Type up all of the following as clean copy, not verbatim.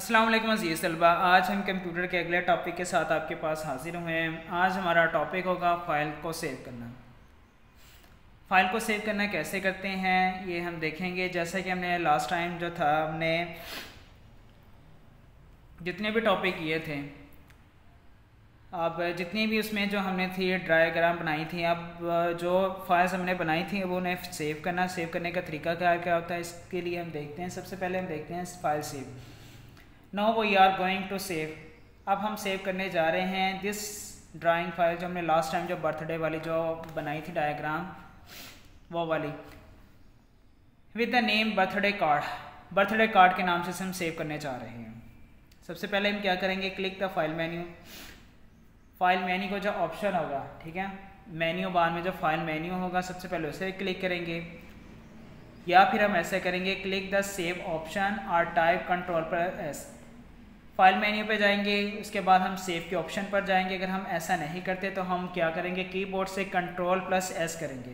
अस्सलाम वालेकुम अज़ीज़ तलबा। आज हम कंप्यूटर के अगले टॉपिक के साथ आपके पास हाजिर हुए हैं। आज हमारा टॉपिक होगा फ़ाइल को सेव करना। फ़ाइल को सेव करना कैसे करते हैं ये हम देखेंगे। जैसा कि हमने लास्ट टाइम जो था हमने जितने भी टॉपिक किए थे, अब जितनी भी उसमें जो हमने थी डायग्राम बनाई थी, अब जो फाइल्स हमने बनाई थी वो उन्हें सेव करने का तरीका क्या होता है, इसके लिए हम देखते हैं। सबसे पहले हम देखते हैं file save. Now we are going to save. अब हम सेव करने जा रहे हैं दिस ड्राइंग फाइल जो हमने लास्ट टाइम जो बर्थडे वाली जो बनाई थी डायग्राम, वो वाली with the name birthday card के नाम से हम सेव करने जा रहे हैं। सबसे पहले हम क्या करेंगे, क्लिक द फाइल मेन्यू को जो ऑप्शन होगा, ठीक है, मेन्यू बार में जो फाइल मेन्यू होगा सबसे पहले उसे क्लिक करेंगे, या फिर हम ऐसे करेंगे क्लिक द सेव ऑप्शन और टाइप Ctrl+S। फाइल मेन्यू पे जाएंगे, उसके बाद हम सेव के ऑप्शन पर जाएंगे। अगर हम ऐसा नहीं करते तो हम क्या करेंगे, कीबोर्ड से Ctrl+S करेंगे।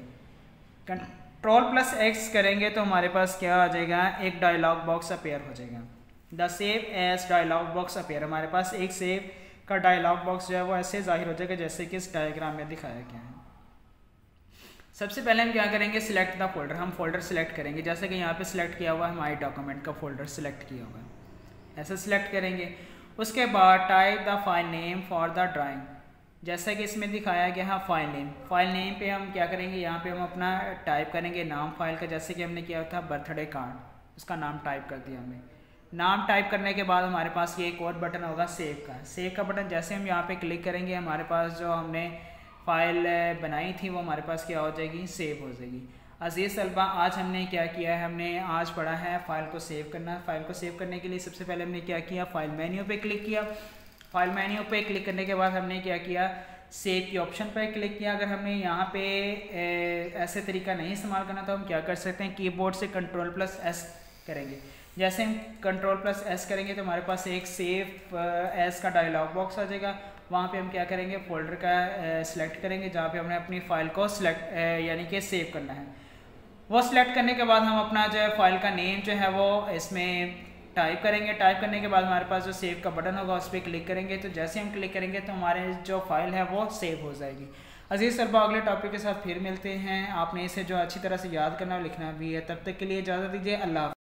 Ctrl+X करेंगे तो हमारे पास क्या आ जाएगा, एक डायलॉग बॉक्स अपीयर हो जाएगा। The save as dialog box appear, हमारे पास एक सेव का डायलॉग बॉक्स जो है वो ऐसे जाहिर हो जाएगा जैसे कि इस डायग्राम में दिखाया गया है। सबसे पहले हम क्या करेंगे, सिलेक्ट द फोल्डर, हम फोल्डर सिलेक्ट करेंगे। जैसे कि यहाँ पे सिलेक्ट किया हुआ है, माई डॉक्यूमेंट का फोल्डर सिलेक्ट किया हुआ है, ऐसे सिलेक्ट करेंगे। उसके बाद type the file name for the drawing, जैसा कि इसमें दिखाया गया है फाइल नेम पे हम क्या करेंगे, यहाँ पे हम अपना टाइप करेंगे नाम फाइल का, जैसे कि हमने किया था बर्थडे कार्ड, उसका नाम टाइप कर दिया हमने। नाम टाइप करने के बाद हमारे पास ये एक और बटन होगा सेव का बटन। जैसे हम यहाँ पे क्लिक करेंगे, हमारे पास जो हमने फाइल बनाई थी वो हमारे पास क्या हो जाएगी, सेव हो जाएगी। अजीज़ तलबा, आज हमने क्या किया है, हमने आज पढ़ा है फाइल को सेव करना। फाइल को सेव करने के लिए सबसे पहले हमने क्या किया, फाइल मेन्यू पे क्लिक किया। फाइल मेन्यू पे क्लिक करने के बाद हमने क्या किया, सेव के ऑप्शन पर क्लिक किया। अगर हमें यहाँ पे ऐसे तरीका नहीं इस्तेमाल करना तो हम क्या कर सकते हैं, कीबोर्ड से Ctrl+S करेंगे। जैसे हम Ctrl+S करेंगे तो हमारे पास एक सेव एज का डायलॉग बॉक्स आ जाएगा। वहाँ पे हम क्या करेंगे, फोल्डर का सिलेक्ट करेंगे जहाँ पे हमने अपनी फ़ाइल को सिलेक्ट यानी कि सेव करना है। वो सिलेक्ट करने के बाद हम अपना जो है फाइल का नेम जो है वो इसमें टाइप करेंगे। टाइप करने के बाद हमारे पास जो सेव का बटन होगा उस पर क्लिक करेंगे। तो जैसे हम क्लिक करेंगे तो हमारे जो फाइल है वो सेव हो जाएगी। अजीज़ तलबा, अगले टॉपिक के साथ फिर मिलते हैं। आपने इसे जो अच्छी तरह से याद करना और लिखना भी है। तब तक के लिए इजाज़त दीजिए। अल्लाह।